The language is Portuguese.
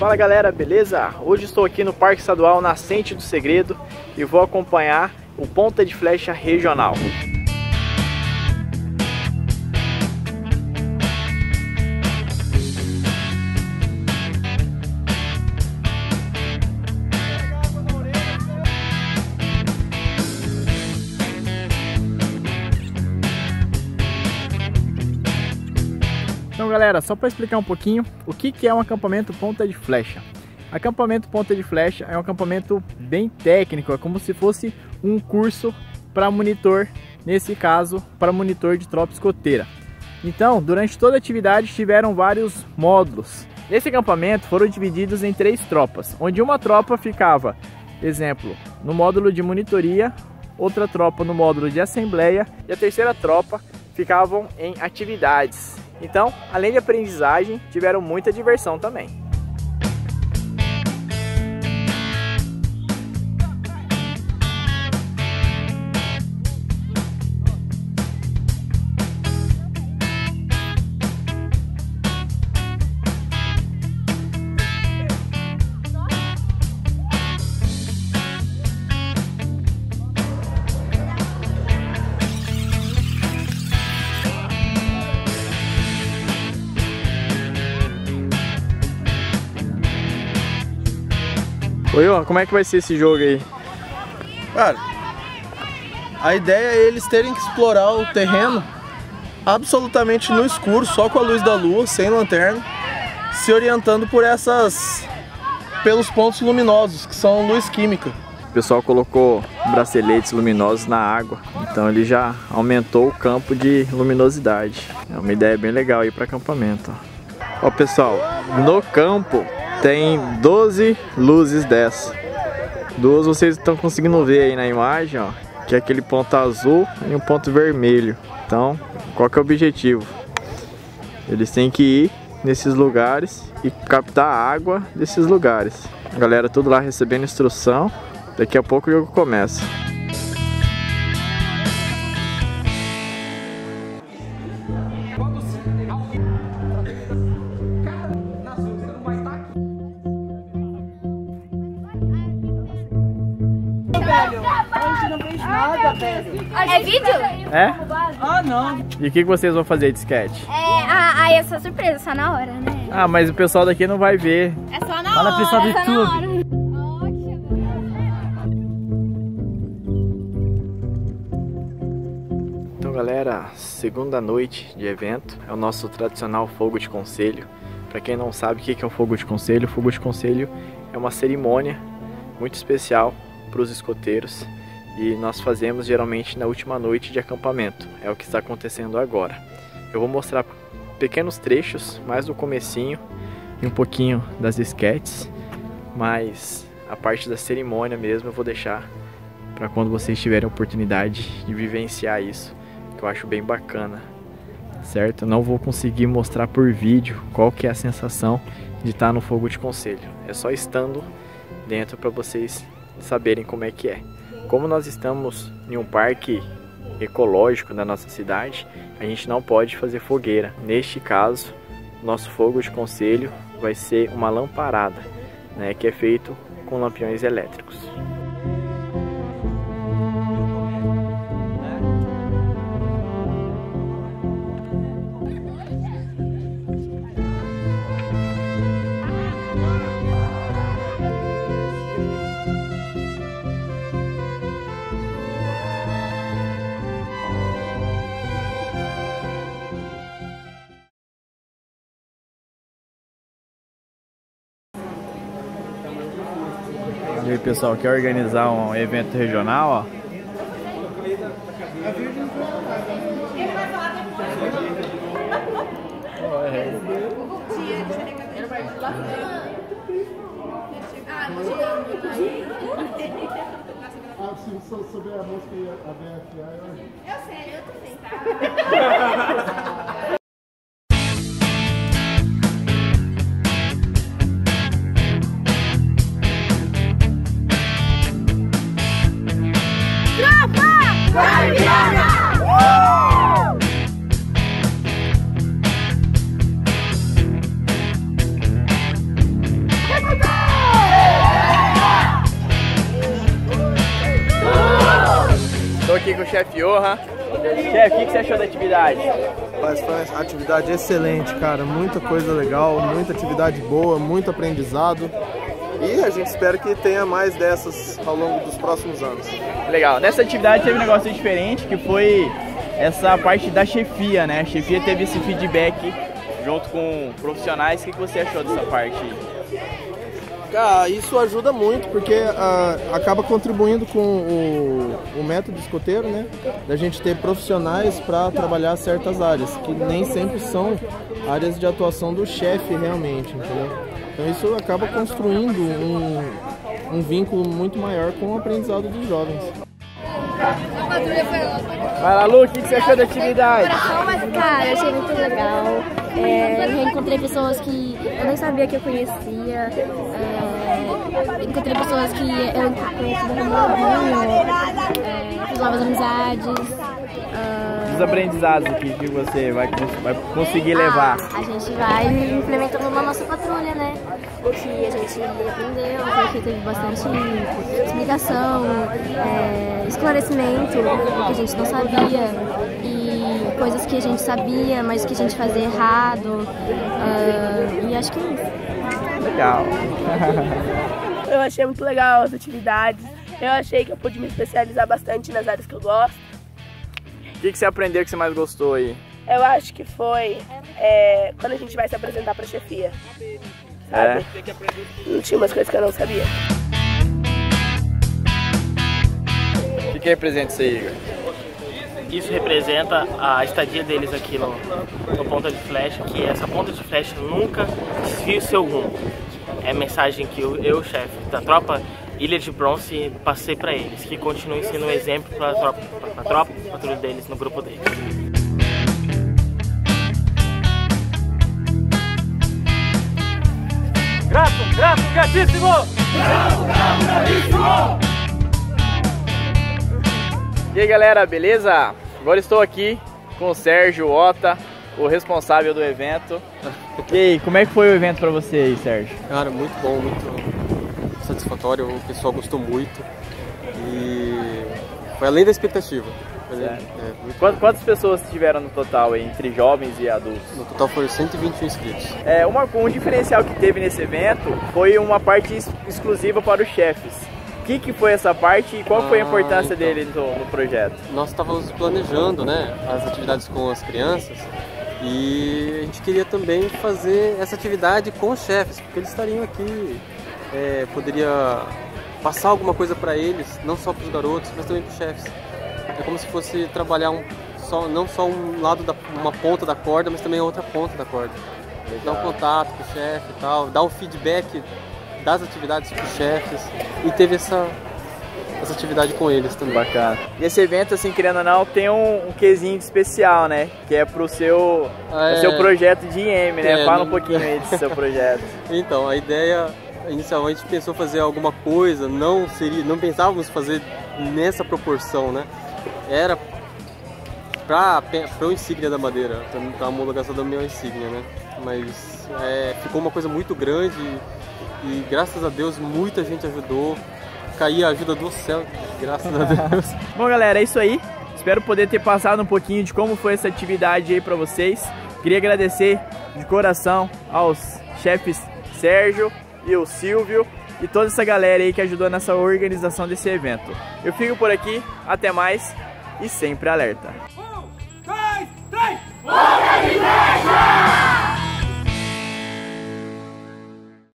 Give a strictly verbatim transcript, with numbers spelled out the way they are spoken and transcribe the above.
Fala galera, beleza? Hoje estou aqui no Parque Estadual Nascente do Segredo e vou acompanhar o Ponta de Flecha Regional. Então galera, só para explicar um pouquinho o que que é um acampamento ponta de flecha. Acampamento ponta de flecha é um acampamento bem técnico, é como se fosse um curso para monitor, nesse caso para monitor de tropa escoteira. Então, durante toda a atividade tiveram vários módulos. Nesse acampamento foram divididos em três tropas, onde uma tropa ficava, exemplo, no módulo de monitoria, outra tropa no módulo de assembleia e a terceira tropa ficavam em atividades. Então, além de aprendizagem, tiveram muita diversão também. Oi, ó, como é que vai ser esse jogo aí? Cara, a ideia é eles terem que explorar o terreno absolutamente no escuro, só com a luz da lua, sem lanterna, se orientando por essas, pelos pontos luminosos, que são luz química. O pessoal colocou braceletes luminosos na água, então ele já aumentou o campo de luminosidade. É uma ideia bem legal aí para acampamento. Ó, pessoal, no campo tem doze luzes dessa. Duas vocês estão conseguindo ver aí na imagem, ó, que é aquele ponto azul e um ponto vermelho. Então, qual que é o objetivo? Eles têm que ir nesses lugares e captar a água desses lugares. A galera tudo lá recebendo instrução. Daqui a pouco o jogo começa. Não vejo nada, velho. É vídeo? É? Ah, não. E o que vocês vão fazer de sketch? É, ah, aí é só surpresa, só na hora, né? Ah, mas o pessoal daqui não vai ver. É só na Fala hora. pessoal do é só na YouTube. hora. Então galera, segunda noite de evento, é o nosso tradicional fogo de conselho. Para quem não sabe o que é o fogo de conselho, o fogo de conselho é uma cerimônia muito especial para os escoteiros e nós fazemos geralmente na última noite de acampamento. É o que está acontecendo agora. Eu vou mostrar pequenos trechos, mais do comecinho e um pouquinho das sketches, mas a parte da cerimônia mesmo eu vou deixar para quando vocês tiverem a oportunidade de vivenciar isso, que eu acho bem bacana, certo? Eu não vou conseguir mostrar por vídeo qual que é a sensação de estar no fogo de conselho. É só estando dentro para vocês saberem como é que é. Como nós estamos em um parque ecológico da nossa cidade, a gente não pode fazer fogueira. Neste caso, nosso fogo de conselho vai ser uma lamparada, né, que é feito com lampiões elétricos. E aí pessoal, quer organizar um evento regional, ó? Ah, se souber a música e a B F A, eu... Eu sei, eu também, tá? aqui com o chefe Johan. Chefe, o que, que você achou da atividade? Mas foi uma atividade excelente, cara. Muita coisa legal, muita atividade boa, muito aprendizado. E a gente espera que tenha mais dessas ao longo dos próximos anos. Legal. Nessa atividade teve um negócio diferente, que foi essa parte da chefia, né? A chefia teve esse feedback junto com profissionais. O que, que você achou dessa parte aí? Cara, isso ajuda muito, porque uh, acaba contribuindo com o, o método escoteiro, né? Da gente ter profissionais para trabalhar certas áreas, que nem sempre são áreas de atuação do chefe realmente, entendeu? Então isso acaba construindo um, um vínculo muito maior com o aprendizado dos jovens. Vai lá, Lu, o que você achou da atividade? Cara, eu achei muito legal. É, eu reencontrei pessoas que eu nem sabia que eu conhecia. É, encontrei pessoas que eu conheci do Romulo, é, fiz novas amizades. Uh, Os aprendizados aqui que você vai, vai conseguir levar. Ah, a gente vai implementando na nossa patrulha, né? O que a gente aprendeu, porque teve bastante explicação, é, esclarecimento, o que a gente não sabia e coisas que a gente sabia, mas que a gente fazia errado. Uh, e acho que é isso. Legal. Eu achei muito legal as atividades. Eu achei que eu pude me especializar bastante nas áreas que eu gosto. O que, que você aprendeu que você mais gostou aí? Eu acho que foi é, quando a gente vai se apresentar pra chefia, sabe? É. Não tinha umas coisas que eu não sabia. O que, que representa isso aí, Igor? Isso representa a estadia deles aqui no, no Ponta de Flecha, que essa ponta de flecha nunca desvia o seu rumo. É a mensagem que eu, eu chefe da tropa Ilha de Bronze, passei para eles, que continuem sendo um exemplo para a tropa, pra tropa, patrulha deles, no grupo deles. Grato, grato, gratíssimo! Grato, grato, gratíssimo! E aí, galera, beleza? Agora estou aqui com o Sérgio Ota, o responsável do evento. E aí, como é que foi o evento para você aí, Sérgio? Cara, muito bom, muito satisfatório, o pessoal gostou muito e foi além da expectativa. Além, é, Quantas, quantas pessoas tiveram no total aí, entre jovens e adultos? No total foram cento e vinte e um inscritos. É, uma, um diferencial que teve nesse evento foi uma parte ex exclusiva para os chefes. O que, que foi essa parte e qual foi a importância ah, então, dele no, no projeto? Nós estávamos planejando, né, as atividades com as crianças e a gente queria também fazer essa atividade com os chefes, porque eles estariam aqui. É, poderia passar alguma coisa para eles, não só para os garotos, mas também para os chefes. É como se fosse trabalhar um, só, não só um lado, da, uma ponta da corda, mas também a outra ponta da corda. Dar um contato com o chefe e tal, dar o feedback das atividades para os chefes. E teve essa, essa atividade com eles também. Bacana. E esse evento, assim, querendo ou não, tem um, um quesinho de especial, né? Que é pro seu, é, o seu projeto de I M, né? É, Fala não... um pouquinho aí do seu projeto. Então, a ideia... Inicialmente pensou fazer alguma coisa, não seria, não pensávamos fazer nessa proporção, né? Era para o insígnia da Madeira, para a homologação da minha insígnia, né? Mas é, ficou uma coisa muito grande e, e graças a Deus muita gente ajudou, caía a ajuda do céu, graças a Deus. Bom, galera, é isso aí. Espero poder ter passado um pouquinho de como foi essa atividade aí para vocês. Queria agradecer de coração aos chefes Sérgio e o Silvio e toda essa galera aí que ajudou nessa organização desse evento. Eu fico por aqui, até mais e sempre alerta.